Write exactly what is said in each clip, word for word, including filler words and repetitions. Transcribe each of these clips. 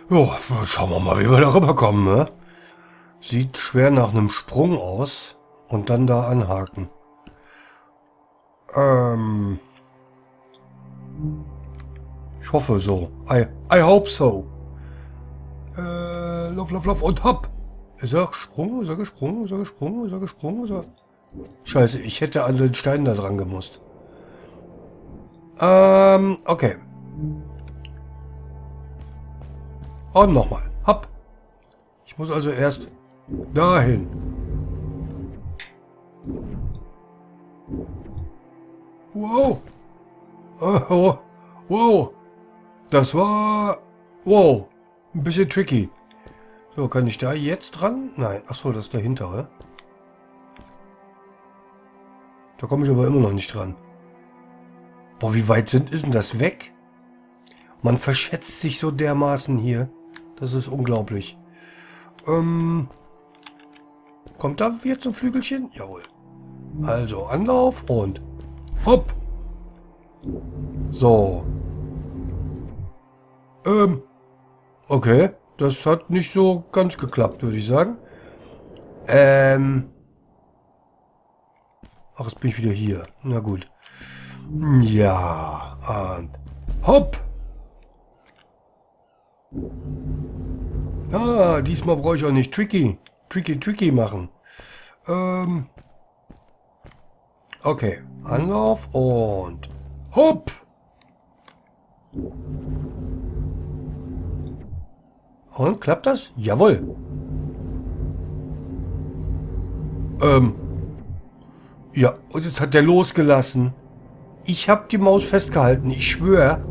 Ja, schauen wir mal, wie wir da rüberkommen, ne? Sieht schwer nach einem Sprung aus. Und dann da anhaken. Ähm... Ich hoffe so. I, I hope so. Äh, lauf, lauf, lauf und hopp. Ist er gesprungen? Ist er gesprungen? Ist er gesprungen? Ist er gesprungen? Ist er... Scheiße, ich hätte an den Stein da dran gemusst. Ähm, okay. Und nochmal. Hopp. Ich muss also erst dahin. Wow. Oh, wow. Das war... Wow. Ein bisschen tricky. So, kann ich da jetzt dran? Nein. Achso, das ist der hintere. Da komme ich aber immer noch nicht dran. Boah, wie weit sind, ist denn das weg? Man verschätzt sich so dermaßen hier. Das ist unglaublich. Ähm, kommt da jetzt ein Flügelchen? Jawohl. Also Anlauf und hopp. So. Ähm, okay. Das hat nicht so ganz geklappt, würde ich sagen. Ähm. Ach, jetzt bin ich wieder hier. Na gut. Ja. Und hopp. Ah, diesmal brauche ich auch nicht tricky. Tricky, tricky machen. Ähm. Okay. Anlauf und hopp. Und klappt das? Jawohl. Ähm. Ja, und jetzt hat der losgelassen. Ich habe die Maus festgehalten, ich schwöre.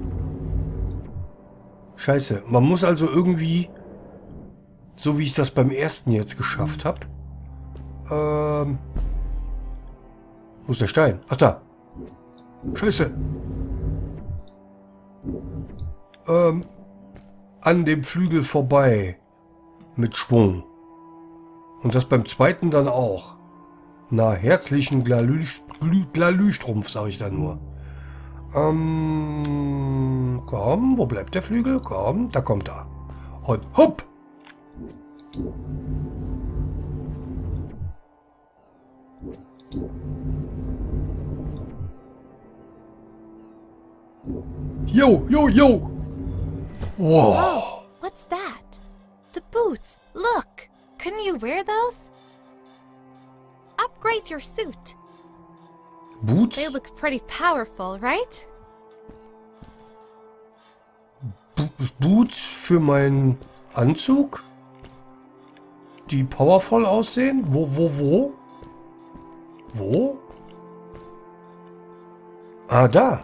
Scheiße, man muss also irgendwie, so wie ich das beim ersten jetzt geschafft habe. Ähm. Wo ist der Stein? Ach da. Scheiße. Ähm. An dem Flügel vorbei. Mit Schwung. Und das beim zweiten dann auch. Na, herzlichen Glalü-Strumpf, sage ich da nur. Ähm, komm, wo bleibt der Flügel? Komm, da kommt er. Und hopp! Jo, jo, jo! Wow! Oh, what's that? The boots. Look! Couldn't you wear those? Upgrade your suit. Boots? They look pretty powerful, right? B Boots für meinen Anzug? Die powerful aussehen? Wo, wo, wo? Wo? Ah, da.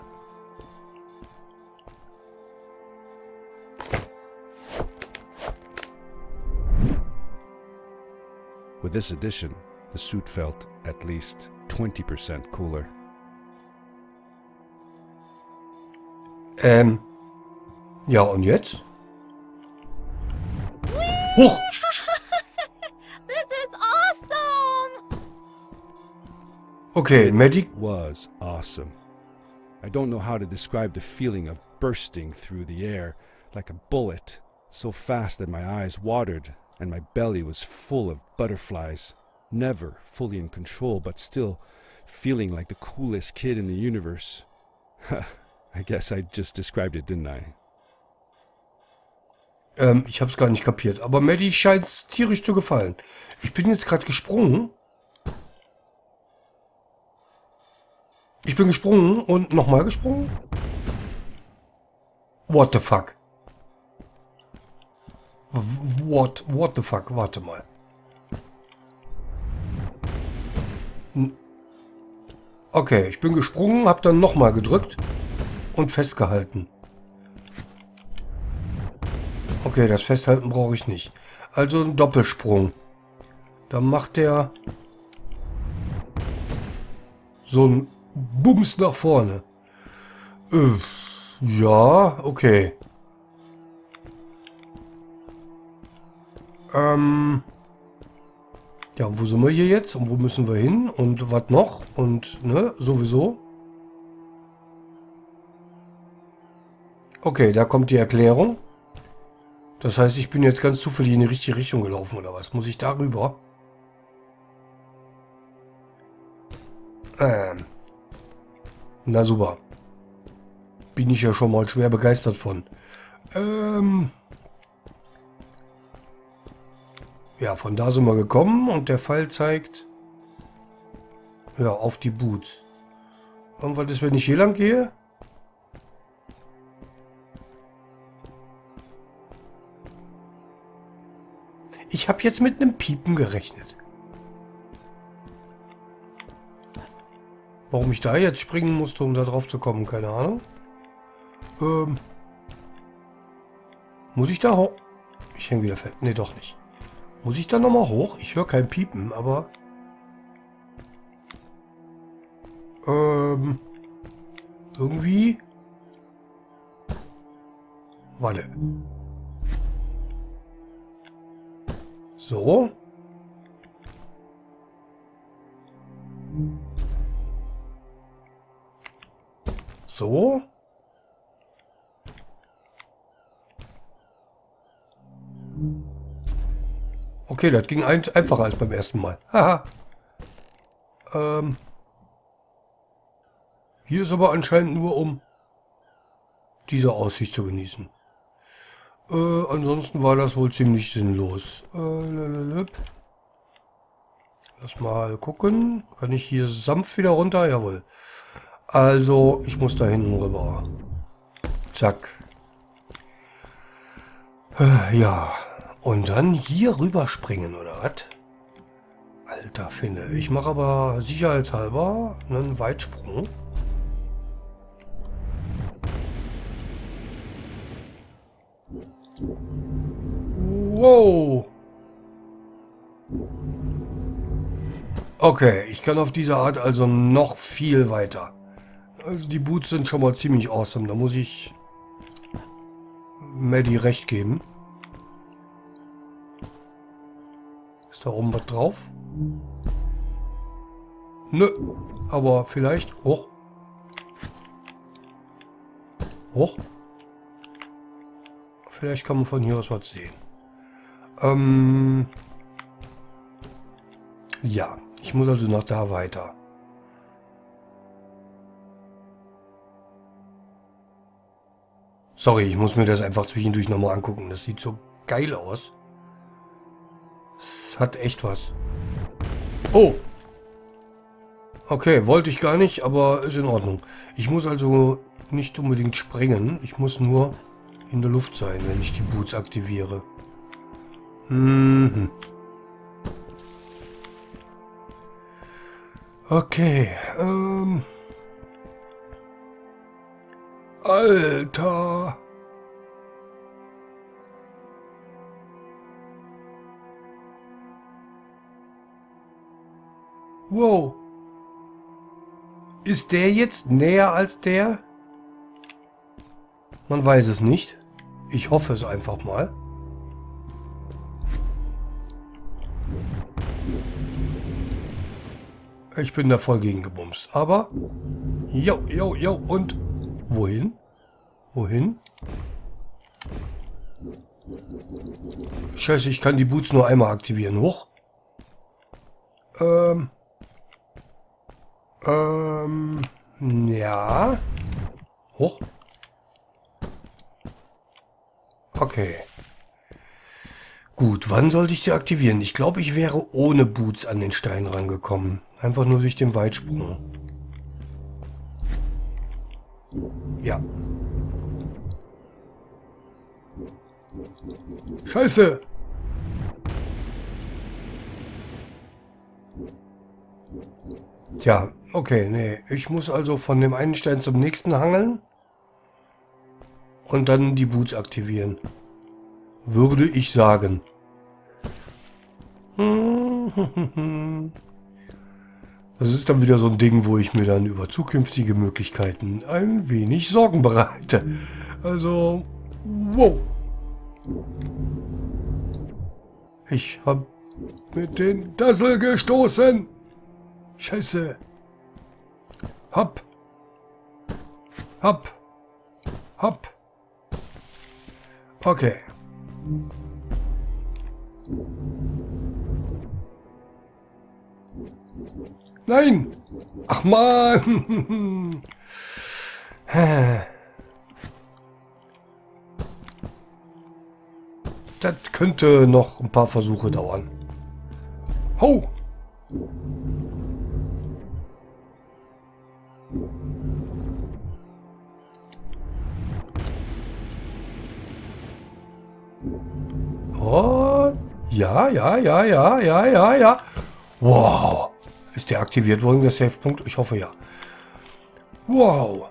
With this addition, the suit felt at least twenty percent cooler. Ähm. Ja, und jetzt? Huch! This is awesome! Okay, Medic. Was awesome. I don't know how to describe the feeling of bursting through the air like a bullet, so fast that my eyes watered and my belly was full of butterflies. Never fully in control, but still feeling like the coolest kid in the universe. I guess I just described it, didn't I? Ähm, ich hab's gar nicht kapiert. Aber Maddie scheint's tierisch zu gefallen. Ich bin jetzt gerade gesprungen. Ich bin gesprungen und nochmal gesprungen. What the fuck? What, what the fuck? Warte mal. Okay, ich bin gesprungen, hab dann nochmal gedrückt und festgehalten. Okay, das Festhalten brauche ich nicht. Also ein Doppelsprung. Dann macht der so ein Bums nach vorne. Äh, ja, okay. Ähm... Ja, wo sind wir hier jetzt? Und wo müssen wir hin? Und was noch? Und, ne, sowieso. Okay, da kommt die Erklärung. Das heißt, ich bin jetzt ganz zufällig in die richtige Richtung gelaufen, oder was? Muss ich da rüber? Ähm. Na super. Bin ich ja schon mal schwer begeistert von. Ähm. Ja, von da sind wir gekommen und der Pfeil zeigt ja auf die Boots. Und was ist, wenn ich hier lang gehe? Ich habe jetzt mit einem Piepen gerechnet. Warum ich da jetzt springen musste, um da drauf zu kommen, keine Ahnung. Ähm. Muss ich da hoch? Ich hänge wieder fest. Ne, doch nicht. Muss ich da nochmal hoch? Ich höre kein Piepen, aber... Ähm... Irgendwie... Warte. So. So. Okay, das ging ein einfacher als beim ersten Mal. Haha. ähm. Hier ist aber anscheinend nur, um diese Aussicht zu genießen. Äh, ansonsten war das wohl ziemlich sinnlos. Äh, lalalala. Lass mal gucken. Kann ich hier sanft wieder runter? Jawohl. Also, ich muss da hinten rüber. Zack. Äh, ja. Und dann hier rüber springen, oder was? Alter Finne. Ich mache aber sicherheitshalber einen Weitsprung. Wow. Okay, ich kann auf diese Art also noch viel weiter. Also die Boots sind schon mal ziemlich awesome. Da muss ich Maddie recht geben. Ist da oben was drauf? Nö, aber vielleicht hoch. Hoch. Vielleicht kann man von hier aus was sehen. Ähm ja, ich muss also nach da weiter. Sorry, ich muss mir das einfach zwischendurch nochmal angucken. Das sieht so geil aus. Es hat echt was. Oh! Okay, wollte ich gar nicht, aber ist in Ordnung. Ich muss also nicht unbedingt springen. Ich muss nur in der Luft sein, wenn ich die Boots aktiviere. Mhm. Okay, ähm... Alter! Wow! Ist der jetzt näher als der? Man weiß es nicht. Ich hoffe es einfach mal. Ich bin da voll gegen gebumst. Aber... Jo, jo, jo. Und... Wohin? Wohin? Scheiße, ich kann die Boots nur einmal aktivieren. Hoch. Ähm... Ähm... Ja... Hoch. Okay. Gut, wann sollte ich sie aktivieren? Ich glaube, ich wäre ohne Boots an den Stein rangekommen. Einfach nur durch den Weitsprung. Ja. Scheiße! Tja, okay, nee. Ich muss also von dem einen Stein zum nächsten hangeln. Und dann die Boots aktivieren. Würde ich sagen. Das ist dann wieder so ein Ding, wo ich mir dann über zukünftige Möglichkeiten ein wenig Sorgen bereite. Also, wow. Ich hab mit den Dassel gestoßen. Scheiße. Hopp. Hopp. Hopp. Okay. Nein! Ach man! Das könnte noch ein paar Versuche dauern. Ho! Oh, ja, ja, ja, ja, ja, ja, ja. Wow. Ist der aktiviert worden, der Safe-Punkt? Ich hoffe ja. Wow.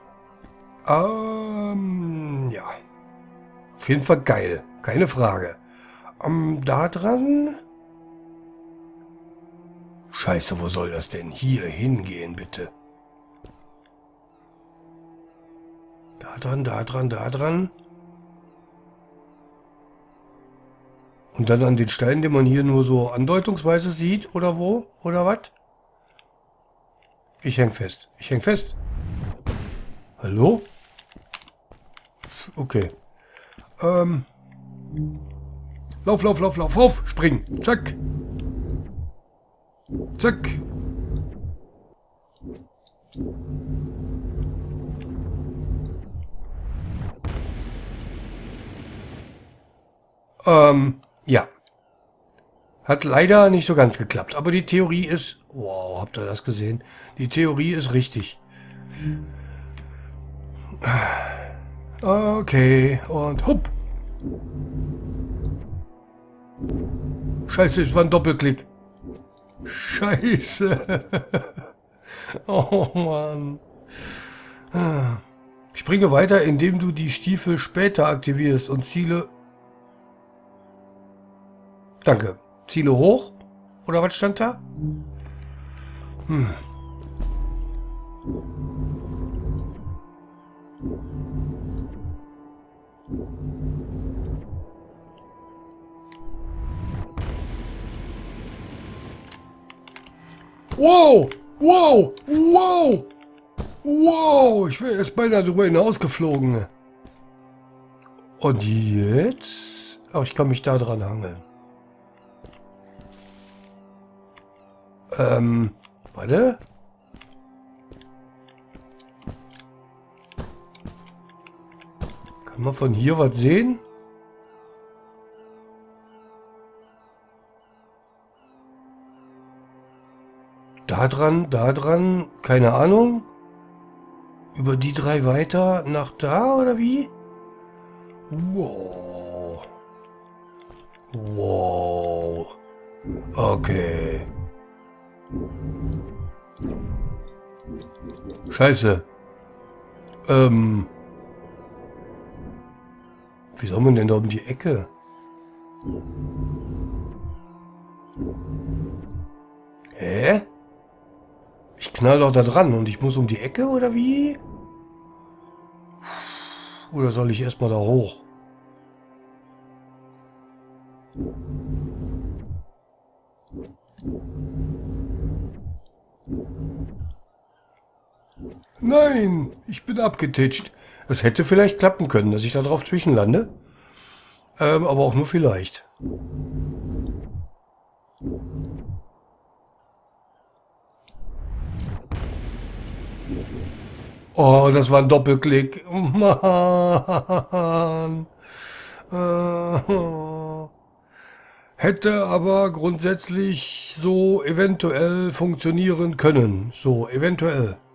Ähm, ja. Auf jeden Fall geil. Keine Frage. Ähm, da dran... Scheiße, wo soll das denn hier hingehen, bitte? Da dran, da dran, da dran. Und dann an den Steinen, den man hier nur so andeutungsweise sieht, oder wo? Oder was? Ich häng fest. Ich häng fest. Hallo? Okay. Ähm. Lauf, lauf, lauf, lauf, auf! Spring! Zack! Zack! Ähm, ja. Hat leider nicht so ganz geklappt. Aber die Theorie ist... Wow, habt ihr das gesehen? Die Theorie ist richtig. Okay, und hupp. Scheiße, es war ein Doppelklick. Scheiße. Oh Mann. Springe weiter, indem du die Stiefel später aktivierst und Ziele... Danke. Ziele hoch? Oder was stand da? Hm. Wow! Wow! Wow! Wow! Ich wäre erst beinahe drüber hinausgeflogen. Und jetzt... Oh, ich kann mich da dran hangeln. Ähm, warte. Kann man von hier was sehen? Da dran, da dran, keine Ahnung. Über die drei weiter nach da, oder wie? Wow. Wow. Okay. Scheiße. Ähm. Wie soll man denn da um die Ecke? Hä? Ich knall doch da dran und ich muss um die Ecke, oder wie? Oder soll ich erstmal da hoch? Nein, ich bin abgetitscht. Es hätte vielleicht klappen können, dass ich da drauf zwischenlande. Ähm, aber auch nur vielleicht. Oh, das war ein Doppelklick. Mann. Äh, hätte aber grundsätzlich so eventuell funktionieren können. So, eventuell.